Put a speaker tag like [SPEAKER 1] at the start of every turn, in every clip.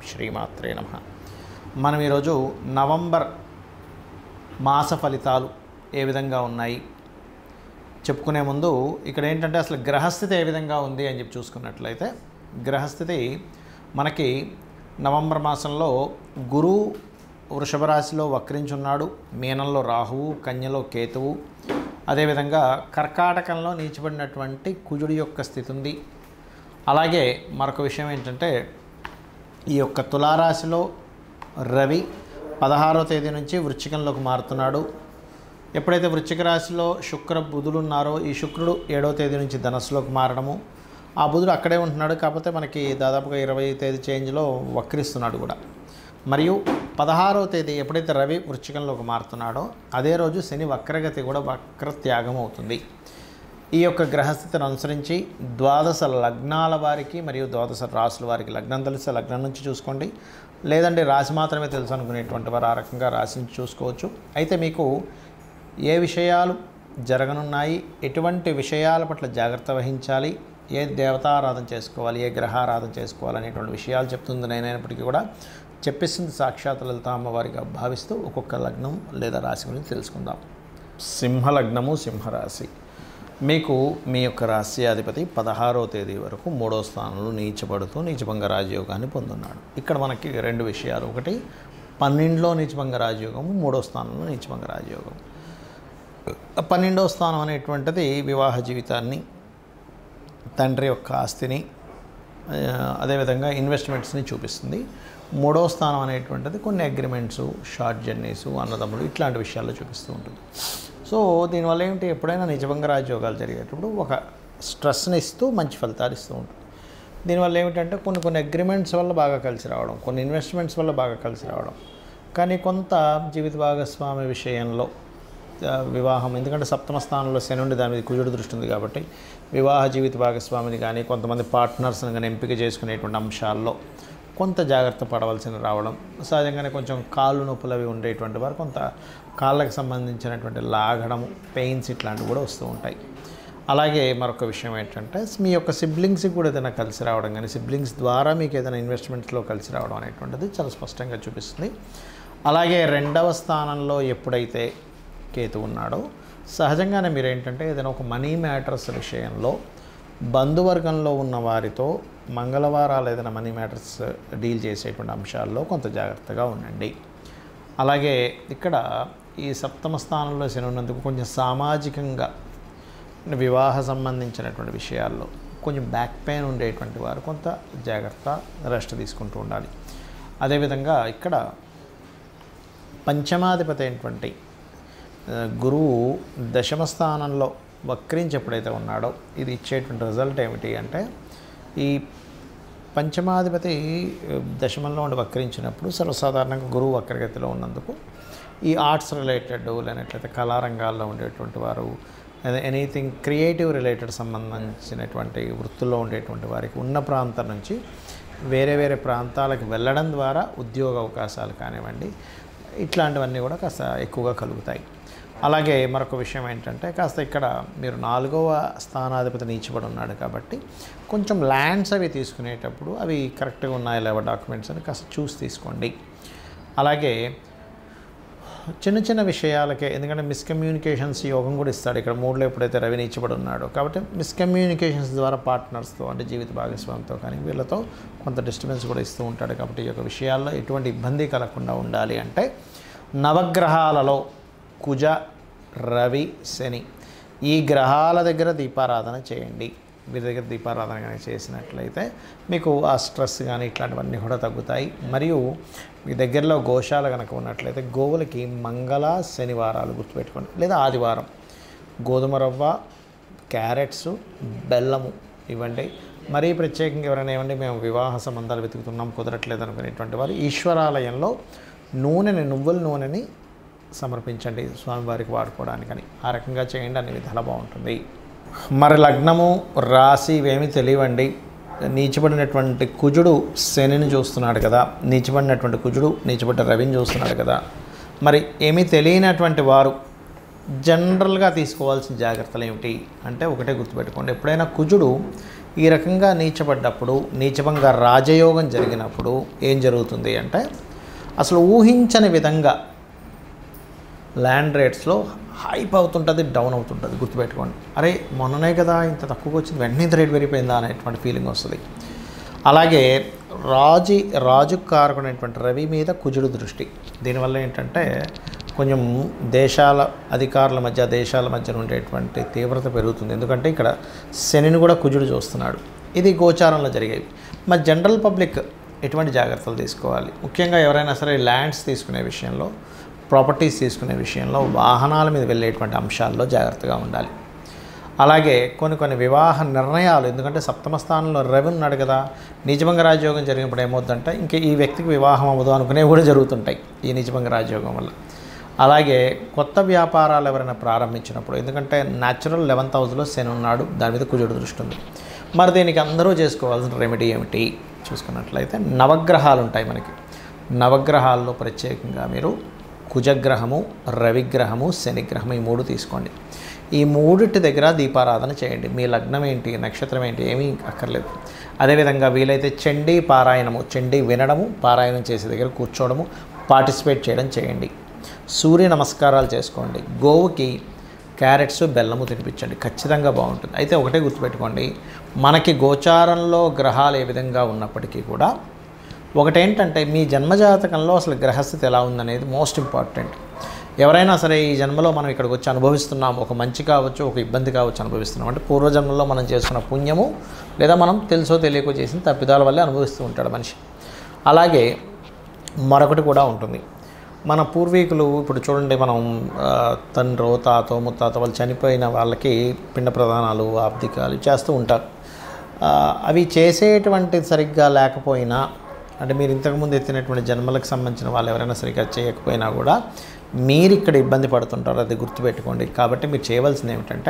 [SPEAKER 1] శ్రీమాత్రే నమః. మనం ఈరోజు నవంబర్ మాస ఫలితాలు ఏ విధంగా ఉన్నాయి చెప్పుకునే ముందు ఇక్కడ ఏంటంటే అసలు గ్రహస్థితి ఏ విధంగా ఉంది అని చెప్పి చూసుకున్నట్లయితే గ్రహస్థితి మనకి నవంబర్ మాసంలో గురువు వృషభ రాశిలో వక్రించున్నాడు, మీనంలో రాహువు, కన్యలో కేతువు, అదేవిధంగా కర్కాటకంలో నీచబడినటువంటి కుజుడి యొక్క స్థితి ఉంది. అలాగే మరొక విషయం ఏంటంటే ఈ యొక్క తులారాశిలో రవి 16వ తేదీ నుంచి వృశ్చికంలోకి మారుతున్నాడు. ఎప్పుడైతే వృశ్చిక రాశిలో శుక్ర బుధులు ఉన్నారో ఈ శుక్రుడు 7వ తేదీ నుంచి ధనస్సులోకి మారడము, ఆ బుధుడు అక్కడే ఉంటున్నాడు. కాకపోతే మనకి దాదాపుగా 20వ తేదీ చేంజ్లో వక్రిస్తున్నాడు కూడా. మరియు 16వ తేదీ ఎప్పుడైతే రవి వృశ్చికంలోకి మారుతున్నాడో అదే రోజు శని వక్రగతి కూడా వక్రత్యాగం అవుతుంది. ఈ యొక్క గ్రహస్థితిని అనుసరించి ద్వాదశ లగ్నాల వారికి మరియు ద్వాదశ రాశుల వారికి, లగ్నం తెలిస్తే లగ్నం నుంచి చూసుకోండి, లేదంటే రాశి మాత్రమే తెలుసు అనుకునేటువంటి వారు ఆ రకంగా రాశి నుంచి చూసుకోవచ్చు. అయితే మీకు ఏ విషయాలు జరగనున్నాయి, ఎటువంటి విషయాల పట్ల జాగ్రత్త వహించాలి, ఏ దేవతారాధన చేసుకోవాలి, ఏ గ్రహారాధన చేసుకోవాలి అనేటువంటి విషయాలు చెప్తుంది. నేనైనప్పటికీ కూడా చెప్పేసింది సాక్షాత్ లలిత అమ్మవారిగా భావిస్తూ ఒక్కొక్క లగ్నం లేదా రాశి గురించి తెలుసుకుందాం. సింహలగ్నము, సింహరాశి. మీకు మీ యొక్క రాశ్యాధిపతి 16వ తేదీ వరకు 3వ స్థానంలో నీచబడుతూ నీచభంగ రాజయోగాన్ని పొందున్నాడు. ఇక్కడ మనకి రెండు విషయాలు, ఒకటి 12లో నీచభంగ రాజయోగము, 3వ స్థానంలో నీచభంగ రాజయోగం. 12వ స్థానం అనేటువంటిది వివాహ జీవితాన్ని, తండ్రి యొక్క ఆస్తిని, అదేవిధంగా ఇన్వెస్ట్మెంట్స్ని చూపిస్తుంది. 3వ స్థానం అనేటువంటిది కొన్ని అగ్రిమెంట్స్, షార్ట్ జర్నీసు, అన్నదమ్ములు ఇట్లాంటి విషయాల్లో చూపిస్తూ ఉంటుంది. సో దీనివల్ల ఏమిటి, ఎప్పుడైనా నిజభంగ రాజయోగాలు జరిగేటప్పుడు ఒక స్ట్రెస్ని ఇస్తూ మంచి ఫలితాలు ఇస్తూ ఉంటుంది. దీనివల్ల ఏమిటంటే కొన్ని అగ్రిమెంట్స్ వల్ల బాగా కలిసి రావడం, కొన్ని ఇన్వెస్ట్మెంట్స్ వల్ల బాగా కలిసి రావడం, కానీ కొంత జీవిత భాగస్వామి విషయంలో వివాహం, ఎందుకంటే సప్తమ స్థానంలో శని ఉండి దాని మీద కుజుడు దృష్టి ఉంది కాబట్టి వివాహ జీవిత భాగస్వామిని కానీ కొంతమంది పార్ట్నర్స్ని కానీ ఎంపిక చేసుకునేటువంటి అంశాల్లో కొంత జాగ్రత్త పడవలసిన రావడం, సహజంగానే కొంచెం కాళ్ళు నొప్పులు అవి ఉండేటువంటి వారు కొంత కాళ్ళకి సంబంధించినటువంటి లాగడం, పెయిన్స్ ఇట్లాంటివి కూడా వస్తూ ఉంటాయి. అలాగే మరొక విషయం ఏంటంటే మీ యొక్క సిబ్లింగ్స్కి కూడా ఏదైనా కలిసి రావడం కానీ సిబ్లింగ్స్ ద్వారా మీకు ఏదైనా ఇన్వెస్ట్మెంట్స్లో కలిసి రావడం అనేటువంటిది చాలా స్పష్టంగా చూపిస్తుంది. అలాగే 2వ స్థానంలో ఎప్పుడైతే కేతు ఉన్నాడో సహజంగానే మీరు ఏంటంటే ఏదైనా ఒక మనీ మ్యాటర్స్ విషయంలో బంధువర్గంలో ఉన్న వారితో మంగళవారాలు ఏదైనా మనీ మ్యాటర్స్ డీల్ చేసేటువంటి అంశాల్లో కొంత జాగ్రత్తగా ఉండండి. అలాగే ఇక్కడ ఈ సప్తమ స్థానంలో శని ఉన్నందుకు కొంచెం సామాజికంగా వివాహ సంబంధించినటువంటి విషయాల్లో కొంచెం బ్యాక్ పెయిన్ ఉండేటువంటి వారు కొంత జాగ్రత్త, రెస్ట్ తీసుకుంటూ ఉండాలి. అదేవిధంగా ఇక్కడ పంచమాధిపతి అయినటువంటి గురువు 10వ స్థానంలో వక్రించి ఎప్పుడైతే ఉన్నాడో ఇది ఇచ్చేటువంటి రిజల్ట్ ఏమిటి అంటే ఈ పంచమాధిపతి దశమంలో ఉండి వక్రించినప్పుడు సర్వసాధారణంగా గురువు వక్రగతిలో ఉన్నందుకు ఈ ఆర్ట్స్ రిలేటెడ్ లేనట్లయితే కళారంగాల్లో ఉండేటువంటి వారు, ఎనీథింగ్ క్రియేటివ్ రిలేటెడ్ సంబంధించినటువంటి వృత్తుల్లో ఉండేటువంటి వారికి ఉన్న ప్రాంతం నుంచి వేరే వేరే ప్రాంతాలకు వెళ్ళడం ద్వారా ఉద్యోగ అవకాశాలు కానివ్వండి ఇట్లాంటివన్నీ కూడా కాస్త ఎక్కువగా కలుగుతాయి. అలాగే మరొక విషయం ఏంటంటే కాస్త ఇక్కడ మీరు 4వ స్థానాధిపతి నీచబడి ఉన్నాడు కాబట్టి కొంచెం ల్యాండ్స్ అవి తీసుకునేటప్పుడు అవి కరెక్ట్గా ఉన్నాయా లేవా డాక్యుమెంట్స్ అని కాస్త చూసి తీసుకోండి. అలాగే చిన్న చిన్న విషయాలకే, ఎందుకంటే మిస్కమ్యూనికేషన్స్ యోగం కూడా ఇస్తాడు ఇక్కడ 3లో ఎప్పుడైతే రవి నీచబడి ఉన్నాడో, కాబట్టి మిస్కమ్యూనికేషన్స్ ద్వారా పార్ట్నర్స్తో అంటే జీవిత భాగస్వామితో కానీ వీళ్ళతో కొంత డిస్టర్బెన్స్ కూడా ఇస్తూ ఉంటాడు. కాబట్టి ఈ యొక్క విషయాల్లో ఎటువంటి ఇబ్బంది కలగకుండా ఉండాలి అంటే నవగ్రహాలలో కుజ, రవి, శని ఈ గ్రహాల దగ్గర దీపారాధన చేయండి. వీరి దగ్గర దీపారాధన కానీ చేసినట్లయితే మీకు ఆ స్ట్రెస్ కానీ ఇట్లాంటివన్నీ కూడా తగ్గుతాయి. మరియు మీ దగ్గరలో గోశాల కనుక ఉన్నట్లయితే గోవులకి మంగళ శనివారాలు గుర్తుపెట్టుకోండి, లేదా ఆదివారం గోధుమ రవ్వ, క్యారెట్స్, బెల్లము ఇవ్వండి. మరీ ప్రత్యేకంగా ఎవరైనా ఏమండి మేము వివాహ సంబంధాలు వెతుకుతున్నాం కుదరట్లేదు అనుకునేటువంటి వారు ఈశ్వరాలయంలో నువ్వుల నూనెని సమర్పించండి స్వామివారికి వాడుకోవడానికని. ఆ రకంగా చేయండి, అన్ని విధాలా బాగుంటుంది. మరి లగ్నము, రాశి ఇవేమీ తెలియవండి. నీచబడినటువంటి కుజుడు శనిని చూస్తున్నాడు కదా, నీచబడినటువంటి కుజుడు నీచబడ్డ రవిని చూస్తున్నాడు కదా. మరి ఏమీ తెలియనటువంటి వారు జనరల్గా తీసుకోవాల్సిన జాగ్రత్తలు ఏమిటి అంటే ఒకటే గుర్తుపెట్టుకోండి, ఎప్పుడైనా కుజుడు ఈ రకంగా నీచపడ్డప్పుడు, నీచభంగ రాజయోగం జరిగినప్పుడు ఏం జరుగుతుంది అంటే అసలు ఊహించని విధంగా ల్యాండ్ రేట్స్లో హైప్ అవుతుంటుంది, డౌన్ అవుతుంటుంది. గుర్తుపెట్టుకోండి, అరే మొన్ననే కదా ఇంత తక్కువగా వచ్చింది, వెంటనే ఇంత రేట్ పెరిగిపోయిందా అనేటువంటి ఫీలింగ్ వస్తుంది. అలాగే రాజు కారకుడైనటువంటి రవి మీద కుజుడు దృష్టి, దీనివల్ల ఏంటంటే కొంచెం అధికారుల మధ్య దేశాల మధ్య ఉండేటువంటి తీవ్రత పెరుగుతుంది. ఎందుకంటే ఇక్కడ శనిని కూడా కుజుడు చూస్తున్నాడు. ఇది గోచారంలో జరిగేవి. మరి జనరల్ పబ్లిక్ ఎటువంటి జాగ్రత్తలు తీసుకోవాలి? ముఖ్యంగా ఎవరైనా సరే ల్యాండ్స్ తీసుకునే విషయంలో, ప్రాపర్టీస్ తీసుకునే విషయంలో, వాహనాల మీద వెళ్ళేటువంటి అంశాల్లో జాగ్రత్తగా ఉండాలి. అలాగే కొన్ని వివాహ నిర్ణయాలు, ఎందుకంటే సప్తమ స్థానంలో రవి ఉన్నాడు కదా, నీచభంగ రాజయోగం జరిగినప్పుడు ఏమవుతుందంటే ఇంక ఈ వ్యక్తికి వివాహం అవ్వదు అనుకునేవి కూడా జరుగుతుంటాయి ఈ నీచభంగ రాజయోగం వల్ల. అలాగే కొత్త వ్యాపారాలు ఎవరైనా ప్రారంభించినప్పుడు, ఎందుకంటే న్యాచురల్ 11th హౌస్లో శని ఉన్నాడు, దాని మీద కుజుడు దృష్టి ఉంది. మరి దీనికి అందరూ చేసుకోవాల్సిన రెమెడీ ఏమిటి చూసుకున్నట్లయితే నవగ్రహాలు ఉంటాయి మనకి. నవగ్రహాల్లో ప్రత్యేకంగా మీరు కుజగ్రహము, రవిగ్రహము, శనిగ్రహము ఈ 3 తీసుకోండి. ఈ 3 దగ్గర దీపారాధన చేయండి. మీ లగ్నం ఏంటి, నక్షత్రం ఏంటి ఏమీ అక్కర్లేదు. అదేవిధంగా వీలైతే చండీ పారాయణము, చండీ వినడము, పారాయణం చేసే దగ్గర కూర్చోవడము, పార్టిసిపేట్ చేయడం చేయండి. సూర్య నమస్కారాలు చేసుకోండి. గోవుకి క్యారెట్స్, బెల్లము తినిపించండి, ఖచ్చితంగా బాగుంటుంది. అయితే ఒకటే గుర్తుపెట్టుకోండి, మనకి గోచారంలో గ్రహాలు ఏ విధంగా ఉన్నప్పటికీ కూడా ఒకటేంటంటే మీ జన్మజాతకంలో అసలు గ్రహస్థితి ఎలా ఉందనేది మోస్ట్ ఇంపార్టెంట్. ఎవరైనా సరే ఈ జన్మలో మనం ఇక్కడికి వచ్చి అనుభవిస్తున్నాం, ఒక మంచి కావచ్చు, ఒక ఇబ్బంది కావచ్చు అనుభవిస్తున్నాం అంటే పూర్వజన్మలో మనం చేసుకున్న పుణ్యము లేదా మనం తెలుసో తెలియకో చేసిన తప్పిదాల వల్లే అనుభవిస్తూ ఉంటాడు మనిషి. అలాగే మరొకటి కూడా ఉంటుంది, మన పూర్వీకులు ఇప్పుడు చూడండి, మనం తండ్రో తాతో ముత్తాత వాళ్ళు చనిపోయిన వాళ్ళకి పిండ ప్రదానాలు, ఆబ్దికాలు చేస్తూ ఉంటారు. అవి చేసేటువంటి సరిగ్గా లేకపోయినా, అంటే మీరు ఇంతకుముందు ఎత్తినటువంటి జన్మలకు సంబంధించిన వాళ్ళు ఎవరైనా సరిగ్గా చేయకపోయినా కూడా మీరు ఇక్కడ ఇబ్బంది పడుతుంటారు, అది గుర్తుపెట్టుకోండి. కాబట్టి మీరు చేయవలసింది ఏమిటంటే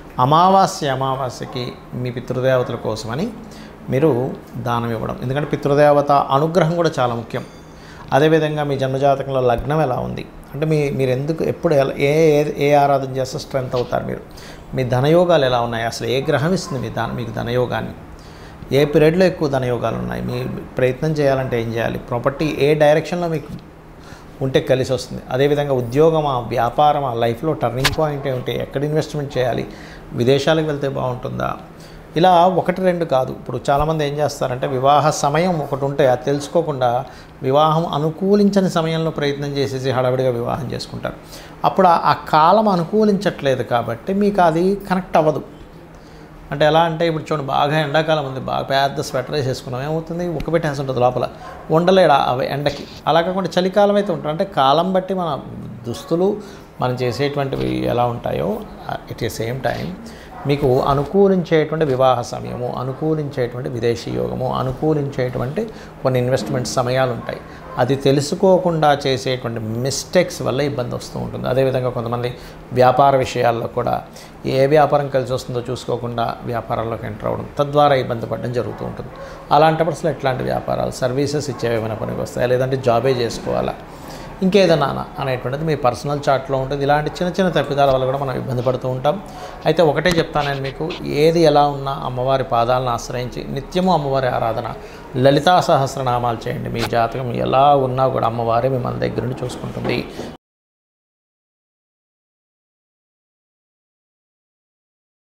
[SPEAKER 1] అమావాస్యకి మీ పితృదేవతల కోసమని మీరు దానం ఇవ్వడం. ఎందుకంటే పితృదేవత అనుగ్రహం కూడా చాలా ముఖ్యం. అదేవిధంగా మీ జన్మజాతకంలో లగ్నం ఎలా ఉంది అంటే మీరు ఎందుకు ఎప్పుడు ఏ ఆరాధన చేస్తే స్ట్రెంత్ అవుతారు, మీ ధనయోగాలు ఎలా ఉన్నాయి, అసలు ఏ గ్రహం ఇస్తుంది మీకు ధనయోగాన్ని, ఏ పీరియడ్లో ఎక్కువ ధనయోగాలు ఉన్నాయి, మీ ప్రయత్నం చేయాలంటే ఏం చేయాలి, ప్రాపర్టీ ఏ డైరెక్షన్లో మీకు ఉంటే కలిసి వస్తుంది. అదేవిధంగా ఉద్యోగమా, వ్యాపారమా, లైఫ్లో టర్నింగ్ పాయింట్ ఏమిటి, ఎక్కడ ఇన్వెస్ట్మెంట్ చేయాలి, విదేశాలకు వెళ్తే బాగుంటుందా, ఇలా 1-2 కాదు. ఇప్పుడు చాలామంది ఏం చేస్తారంటే వివాహ సమయం ఒకటి ఉంటే అది తెలుసుకోకుండా వివాహం అనుకూలించని సమయంలో ప్రయత్నం చేసేసి హడావిడిగా వివాహం చేసుకుంటారు. అప్పుడు ఆ కాలం అనుకూలించట్లేదు కాబట్టి మీకు అది కనెక్ట్ అవ్వదు. అంటే ఎలా అంటే ఇప్పుడు చూడండి, బాగా ఎండాకాలం ఉంది, బాగా పెద్ద స్వెటర్ వేసేసుకున్నాం, ఏమవుతుంది ఉక్కబెట్టేసి ఉంటుంది లోపల, ఉండలేడా అవి ఎండకి. అలా కాకుండా చలికాలం అయితే ఉంటుంది. అంటే కాలం బట్టి మన దుస్తులు మనం చేసేటువంటివి ఎలా ఉంటాయో ఎట్ ఏ సేమ్ టైం మీకు అనుకూలించేటువంటి వివాహ సమయము, అనుకూలించేటువంటి విదేశీ యోగము, అనుకూలించేటువంటి కొన్ని ఇన్వెస్ట్మెంట్ సమయాలు ఉంటాయి. అది తెలుసుకోకుండా చేసేటువంటి మిస్టేక్స్ వల్ల ఇబ్బంది వస్తూ ఉంటుంది. అదేవిధంగా కొంతమంది వ్యాపార విషయాల్లో కూడా ఏ వ్యాపారం కలిసి వస్తుందో చూసుకోకుండా వ్యాపారాల్లోకి ఎంటర్ అవ్వడం, తద్వారా ఇబ్బంది పడడం జరుగుతూ ఉంటుంది. అలాంటప్పుడు అసలు ఎట్లాంటి వ్యాపారాలు, సర్వీసెస్ ఇచ్చేవేమైనా పనికి వస్తాయా, లేదంటే జాబే చేసుకోవాలా, ఇంకేదన్నా అనేటువంటిది మీ పర్సనల్ చార్ట్లో ఉంటుంది. ఇలాంటి చిన్న తప్పిదాల వల్ల కూడా మనం ఇబ్బంది పడుతూ ఉంటాం. అయితే ఒకటే చెప్తాను నేను మీకు, ఏది ఎలా ఉన్నా అమ్మవారి పాదాలను ఆశ్రయించి నిత్యము అమ్మవారి ఆరాధన, లలితా సహస్రనామాలు చేయండి. మీ జాతకం ఎలా ఉన్నా కూడా అమ్మవారే మిమ్మల్ని దగ్గర నుండి చూసుకుంటుంది.